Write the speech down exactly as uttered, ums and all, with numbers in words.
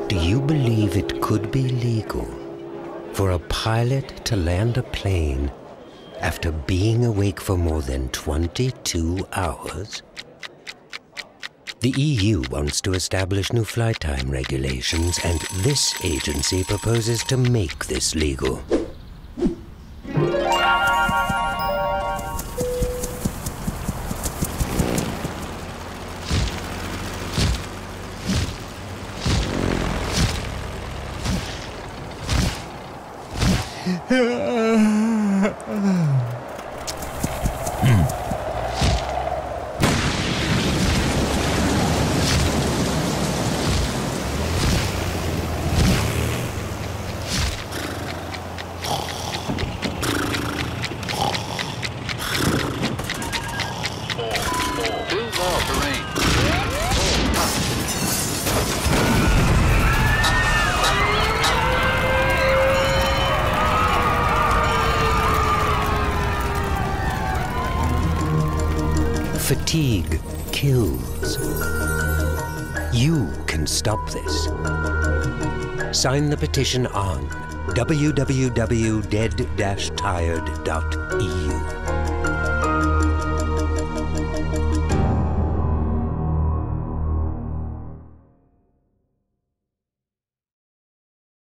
Do you believe it could be legal for a pilot to land a plane after being awake for more than twenty-two hours? The E U wants to establish new flight time regulations, and this agency proposes to make this legal. Fatigue kills. You can stop this. Sign the petition on w w w dot dead dash tired dot e u.